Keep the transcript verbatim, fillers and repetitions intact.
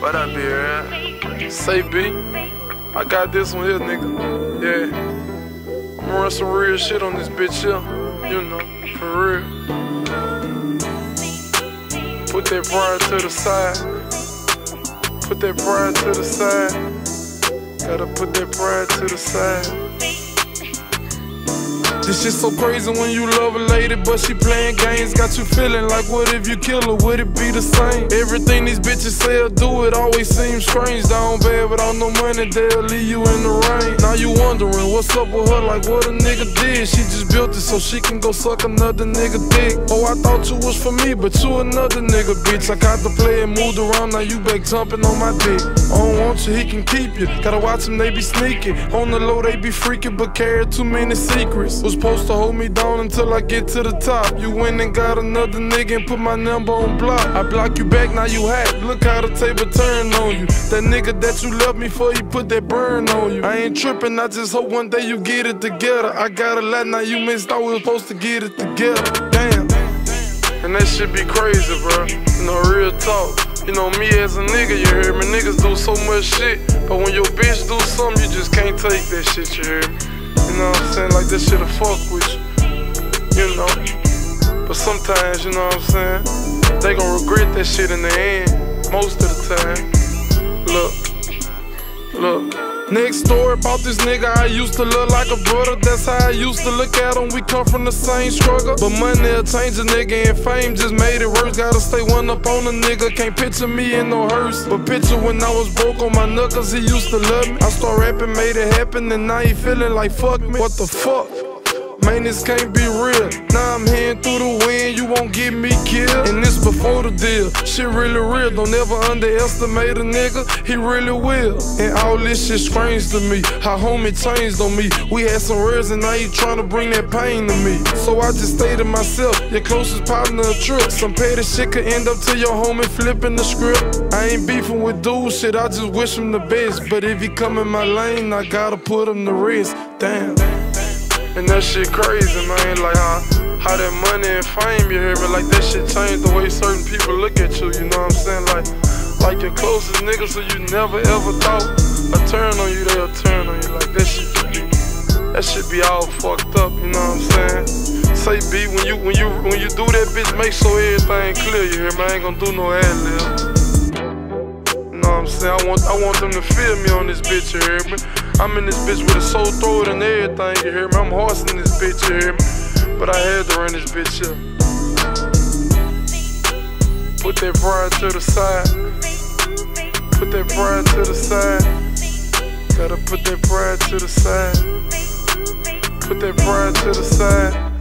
What up, here? Say B. I got this one here, nigga. Yeah. I'ma run some real shit on this bitch here. You know, for real. Put that pride to the side. Put that pride to the side. Gotta put that pride to the side. This shit so crazy when you love a lady, but she playing games. Got you feeling like, what if you kill her? Would it be the same? Everything these bitches say or do, it always seems strange. Down bad without no money, they'll leave you in the rain. Now you wondering what's up with her, like what a nigga did. She just built it so she can go suck another nigga dick. Oh, I thought you was for me, but you another nigga, bitch. I got to play and moved around, now you back jumping on my dick. I don't want you, he can keep you. Gotta watch them, they be sneaking. On the low, they be freaking, but carry too many secrets. Was supposed to hold me down until I get to the top. You went and got another nigga and put my number on block. I block you back, now you hack. Look how the table turned on you. That nigga that you left me for, he put that burn on you. I ain't tripping, I just hope one day you get it together. I got a lot, now you missed out, we was supposed to get it together. Damn. And that shit be crazy, bro. You know, real talk. You know, me as a nigga, you hear me? Niggas do so much shit, but when your bitch do something, you just can't take that shit, you hear me? You know what I'm saying? Like, this shit'll fuck with you, you know. But sometimes, you know what I'm saying, they gon' regret that shit in the end, most of the time. Look, look. Next story about this nigga, I used to look like a brother. That's how I used to look at him, we come from the same struggle. But money'll change a nigga and fame just made it worse. Gotta stay one up on a nigga, can't picture me in no hearse. But picture when I was broke on my knuckles, he used to love me. I start rapping, made it happen, and now he feeling like fuck me. What the fuck? Man, this can't be real. Now I'm heading through the wind, you won't get me killed. And this before the deal, shit really real. Don't ever underestimate a nigga, he really will. And all this shit strange to me, how homie changed on me. We had some words and now you trying to bring that pain to me. So I just stay to myself, your closest partner a trip. Some petty shit could end up to your homie flipping the script. I ain't beefing with dude shit, I just wish him the best. But if he come in my lane, I gotta put him to rest. Damn. And that shit crazy, man, like how, how that money and fame, you hear me, like that shit changed the way certain people look at you, you know what I'm saying, like, like your closest niggas who you never ever thought a turn on you, they'll turn on you, like that shit be, that shit be all fucked up, you know what I'm saying. Say B, when you, when you, when you do that bitch, make sure everything clear, you hear me, I ain't gonna do no ad-lib. You know what I'm saying, I want, I want them to feel me on this bitch, you hear me. I'm in this bitch with a sore throat and everything, you hear me? I'm horsing this bitch, you hear me? But I had to run this bitch up. Put that pride to the side. Put that pride to the side. Gotta put that pride to the side. Put that pride to the side.